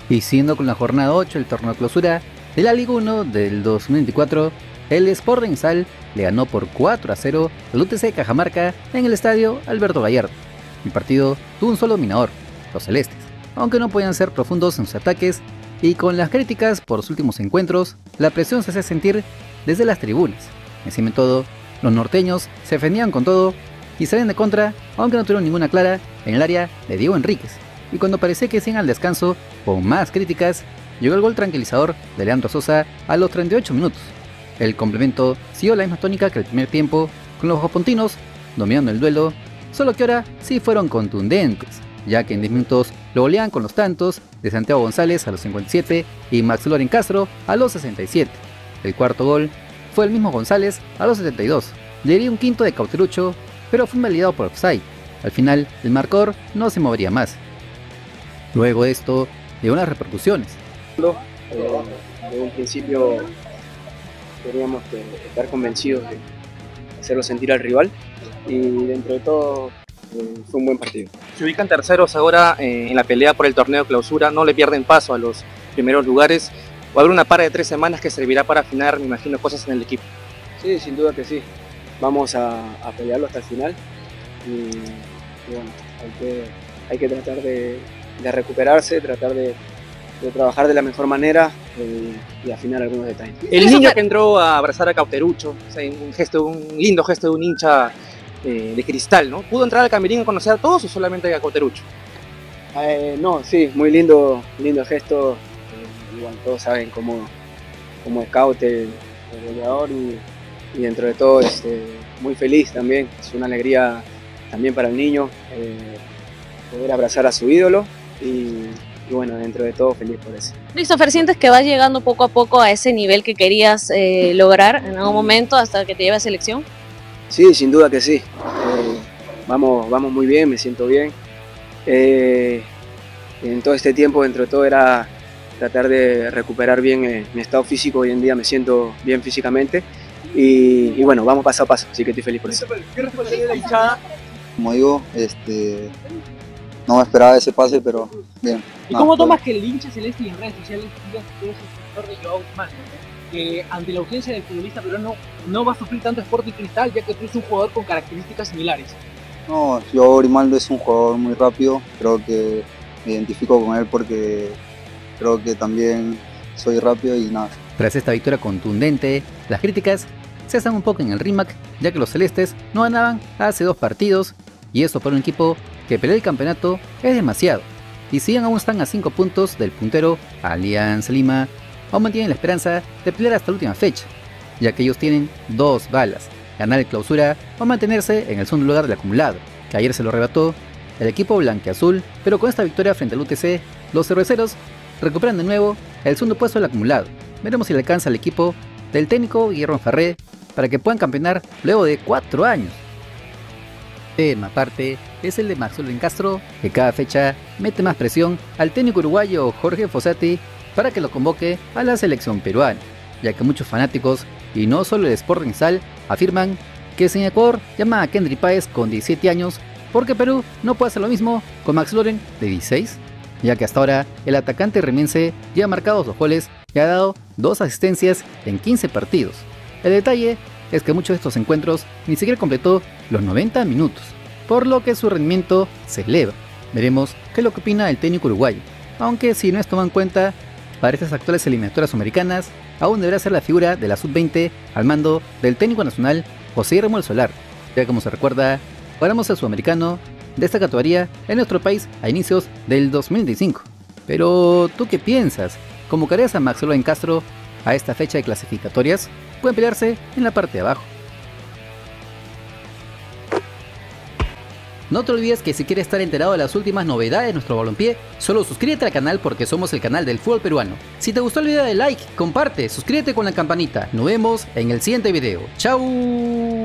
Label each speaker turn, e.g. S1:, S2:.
S1: Y siguiendo con la jornada 8 del torneo clausura de la Liga 1 del 2024, el Sporting Sal le ganó por 4-0 al UTC Cajamarca en el estadio Alberto Gallardo. El partido tuvo un solo dominador, los celestes, aunque no podían ser profundos en sus ataques, y con las críticas por sus últimos encuentros, la presión se hacía sentir desde las tribunas. Encima de todo, los norteños se defendían con todo y salían de contra, aunque no tuvieron ninguna clara en el área de Diego Enríquez. Y cuando parecía que se iban al descanso con más críticas, llegó el gol tranquilizador de Leandro Sosa a los 38 minutos. El complemento siguió la misma tónica que el primer tiempo, con los ojopontinos dominando el duelo, solo que ahora sí fueron contundentes, ya que en 10 minutos lo goleaban con los tantos de Santiago González a los 57 y Max Loren Castro a los 67. El cuarto gol fue el mismo González a los 72. Le diría un quinto de Cauterucho, pero fue invalidado por offside. Al final, el marcador no se movería más. Luego de esto, llegó las repercusiones.
S2: De un principio teníamos que estar convencidos de hacerlo sentir al rival y dentro de todo fue un buen partido.
S3: Se ubican terceros ahora en la pelea por el torneo clausura, no le pierden paso a los primeros lugares. Va a haber una para de 3 semanas que servirá para afinar, me imagino, cosas en el equipo.
S2: Sí, sin duda que sí. Vamos a pelearlo hasta el final y bueno, hay que tratar de recuperarse, tratar de trabajar de la mejor manera y afinar algunos detalles.
S3: El niño que entró a abrazar a Cauterucho, o sea, un lindo gesto de un hincha de Cristal, ¿no? ¿Pudo entrar al camerino a conocer a todos o solamente a Cauterucho?
S2: No, sí, muy lindo gesto. Igual todos saben cómo es Caute, el goleador, y dentro de todo muy feliz también. Es una alegría también para el niño poder abrazar a su ídolo y bueno, dentro de todo feliz por eso.
S4: Christopher, ¿sientes que vas llegando poco a poco a ese nivel que querías lograr en algún momento hasta que te lleve a selección?
S2: Sí, sin duda que sí. Vamos muy bien, me siento bien. En todo este tiempo, dentro de todo, era tratar de recuperar bien mi estado físico. Hoy en día me siento bien físicamente y bueno, vamos paso a paso, así que estoy feliz por eso.
S3: ¿Qué responsabilidad de la hinchada?
S5: Como digo, no me esperaba ese pase, pero bien.
S3: ¿Y cómo tomas que el hincha celeste y en redes sociales diga que tú eres el sector de Joao Guzmán? Que ante la ausencia del futbolista peruano no va a sufrir tanto Sporting Cristal, ya que tú eres un jugador con características similares.
S5: No, Joao Grimaldo es un jugador muy rápido, creo que me identifico con él porque creo que también soy rápido y nada.
S1: Tras esta victoria contundente, las críticas cesan un poco en el RIMAC, ya que los celestes no ganaban hace 2 partidos, y eso para un equipo que pelea el campeonato es demasiado. Y si aún están a 5 puntos del puntero Alianza Lima, aún mantienen la esperanza de pelear hasta la última fecha, ya que ellos tienen 2 balas: ganar el clausura o mantenerse en el segundo lugar del acumulado, que ayer se lo arrebató el equipo blanquiazul, pero con esta victoria frente al UTC, los cerveceros recuperan de nuevo el segundo puesto del acumulado. Veremos si le alcanza al equipo del técnico Guillermo Farré para que puedan campeonar luego de 4 años. Tema aparte es el de Max Loren Castro, que cada fecha mete más presión al técnico uruguayo Jorge Fossati para que lo convoque a la selección peruana, ya que muchos fanáticos, y no solo el Sporting Sal, afirman que si en Ecuador llama a Kendry Páez con 17 años, porque Perú no puede hacer lo mismo con Max Loren de 16, ya que hasta ahora el atacante remense ya ha marcado 2 goles y ha dado 2 asistencias en 15 partidos. El detalle es que muchos de estos encuentros ni siquiera completó los 90 minutos, por lo que su rendimiento se eleva. Veremos qué es lo que opina el técnico uruguayo, aunque si no es tomado en cuenta para estas actuales eliminatorias americanas, aún deberá ser la figura de la sub-20 al mando del técnico nacional José Guillermo del Solar, ya que como se recuerda, logramos el sudamericano de esta categoría en nuestro país a inicios del 2025. Pero ¿tú qué piensas? ¿Convocarías a Max Loren Castro a esta fecha de clasificatorias? Pueden pelearse en la parte de abajo. No te olvides que si quieres estar enterado de las últimas novedades de nuestro balompié, solo suscríbete al canal porque somos el canal del fútbol peruano. Si te gustó el video, dale like, comparte, suscríbete con la campanita. Nos vemos en el siguiente video. ¡Chao!